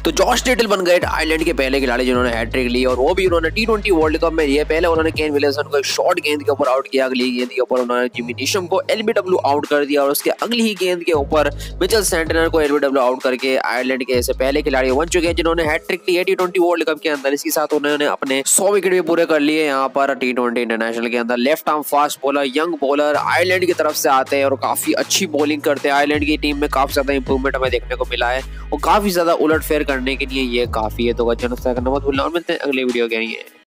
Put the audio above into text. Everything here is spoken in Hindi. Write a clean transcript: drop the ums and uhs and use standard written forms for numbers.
तो जॉश लिटल बन गए आयरलैंड के पहले खिलाड़ी जिन्होंने हैट्रिक ली, और वो भी उन्होंने टी20 वर्ल्ड कप में। ये पहले उन्होंने केन विलियमसन को एक शॉर्ट गेंद के ऊपर आउट किया, अगली गेंद के ऊपर उन्होंने जिमी नीशम को एलबीडब्ल्यू आउट कर दिया, और उसके अगली ही गेंद के ऊपर मिचेल सेंटनर को एलबीडब्ल्यू आउट करके आयरलैंड के ऐसे पहले खिलाड़ी बन चुके हैं जिन्होंने हैट्रिक ली है टी20 वर्ल्ड कप के अंदर। इसके साथ उन्होंने अपने 100 विकेट भी पूरे कर लिए यहाँ पर टी20 इंटरनेशनल के अंदर। Left arm fast bowler, young bowler Ireland की तरफ से आते हैं और काफी अच्छी बॉलिंग करते हैं। आयरलैंड की टीम में काफी ज्यादा इंप्रूवमेंट हमें देखने को मिला है और काफी ज्यादा उलटफेर करने के लिए ये काफी है। तो करना मत भूलना और मिलते हैं अगले वीडियो के लिए।